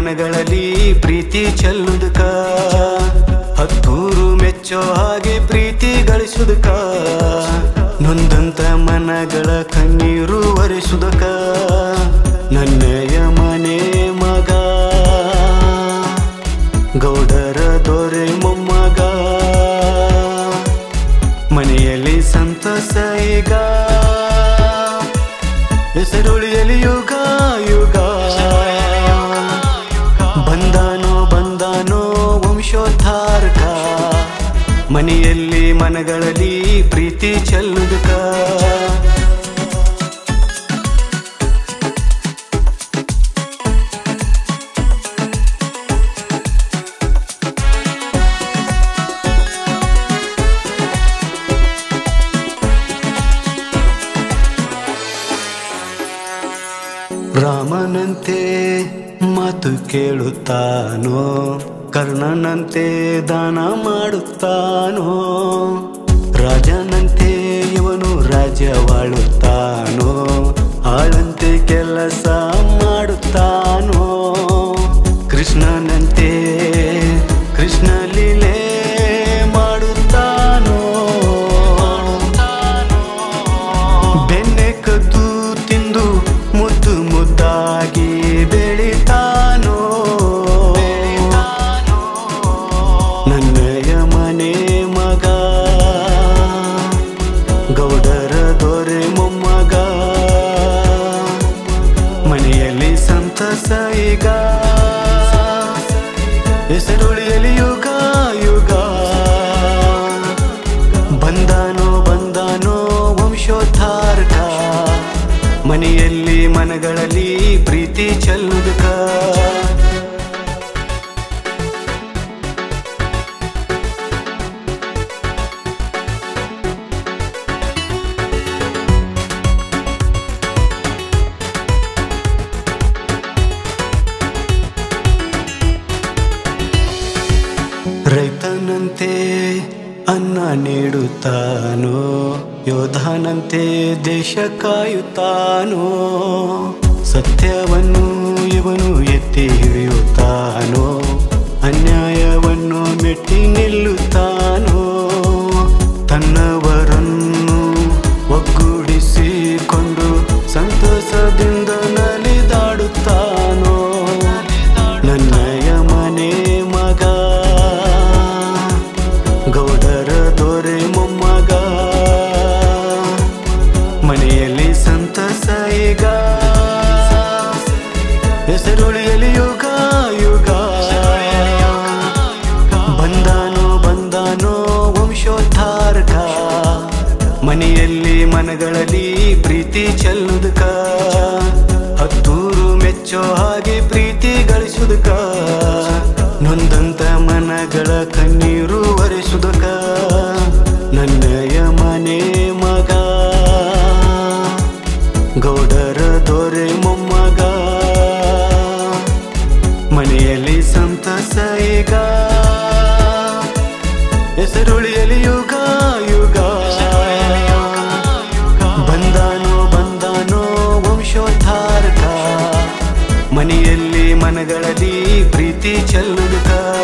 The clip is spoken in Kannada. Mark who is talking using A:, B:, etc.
A: ಮನಗಳಲ್ಲಿ ಪ್ರೀತಿ ಚೆಲ್ಲುದಕ ಹತ್ತೂರು ಮೆಚ್ಚೋ ಹಾಗೆ ಪ್ರೀತಿ ಗಳಿಸುದಕ ನೊಂದಂತ ಮನಗಳ ಕಣ್ಣೀರು ಒರೆಸುದಕ ನನ್ನಯ ಮನೆ ಮಗ ಗೌಡರ ದೊರೆ ಮೊಮ್ಮಗ ಮನೆಯಲ್ಲಿ ಸಂತಸ ಈಗ ಹೆಸರುಳಿಯಲಿ ಯುಗ ಯುಗ ಬಂದಾನೋ ಬಂದಾನೋ ವಂಶೋದ್ಧಾರಕ ಮನೆಯಲ್ಲಿ ಮನಗಳಲ್ಲಿ ಪ್ರೀತಿ ಚೆಲ್ಲುದಕ ರಾಮನಂತೆ ಮಾತು ಕೇಳುತ್ತಾನೋ ಕರ್ಣನಂತೆ ದಾನ ಮಾಡುತ್ತಾನೋ ರಾಜನಂತೆ ಇವನು ರಾಜ್ಯವಾಳುತ್ತಾನೋ ಆಳಂತೆ ಕೆಲಸ ಮಾಡುತ್ತಾನೋ ಕೃಷ್ಣನಂತೆ ಕೃಷ್ಣ ಲೀಲೆ ಮಾಡುತ್ತಾನೋ ಬೆಣ್ಣೆ ಕದ್ದು ತಿಂದು ಮುದ್ದು ಮುದ್ದಾಗಿ ಬೆಳಿತಾನೋ ನನ್ನಯ ಮನೆ ಮಗ ಗೌಡರ ದೊರೆ ಮೊಮ್ಮಗ ಮನೆಯಲ್ಲಿ ಸಂತಸ ಈಗ ಹೆಸರುಳಿಯಲಿ ಯುಗ ಯುಗ ಬಂದಾನೋ ಬಂದಾನೋ ವಂಶೋದ್ಧಾರಕ ಮನೆಯಲ್ಲಿ ಮನಗಳಲ್ಲಿ ಪ್ರೀತಿ ಚೆಲ್ಲುದಕ ರೈತನಂತೆ ಅನ್ನ ನೀಡುತ್ತಾನೋ ಯೋಧನಂತೆ ದೇಶ ಕಾಯುತ್ತಾನೋ ಸತ್ಯವನ್ನು ಇವನು ಎತ್ತಿ ಹಿಡಿಯುತ್ತಾನೋ ಅನ್ಯಾಯವನ್ನು ಮೆಟ್ಟಿ ನಿಲ್ಲುತ್ತಾನೋ ತನ್ನವರನ್ನು ಒಗ್ಗೂಡಿಸಿಕೊಂಡು ಸಂತಸದಿಂದ ನಲಿದಾಡುತ್ತಾನೋ ನನ್ನಯ ಮನೆ ಮಗ ಗೌಡರ ದೊರೆ ಮೊಮ್ಮಗ ಮನೆಯಲ್ಲಿ ಸಂತಸ ಈಗ ಹೆಸರುಳಿಯಲಿ ಯುಗ ಯುಗ ಬಂದಾನೋ ಬಂದಾನೋ ವಂಶೋದ್ಧಾರಕ ಮನೆಯಲ್ಲಿ ಮನಗಳಲ್ಲಿ ಪ್ರೀತಿ ಚೆಲ್ಲುದಕ ಹತ್ತೂರು ಮೆಚ್ಚೋ ಹಾಗೆ ಪ್ರೀತಿ ಗಳಿಸುದಕ ನೊಂದಂತ ಮನಗಳ ಕಣ್ಣೀರು ಒರೆಸುದಕ ನನ್ನಯ ಮನೆ ಮಗ ಗೌಡರ ದೊರೆ ಮೊಮ್ಮಗ ಮನೆಯಲ್ಲಿ ಸಂತಸ ಈಗ ಹೆಸರುಳಿಯಲಿ ಯುಗ ಯುಗ ಬಂದಾನೋ ಬಂದಾನೋ ವಂಶೋದ್ಧಾರಕ ಮನೆಯಲ್ಲಿ ಮನಗಳಲ್ಲಿ ಪ್ರೀತಿ ಚೆಲ್ಲುದಕ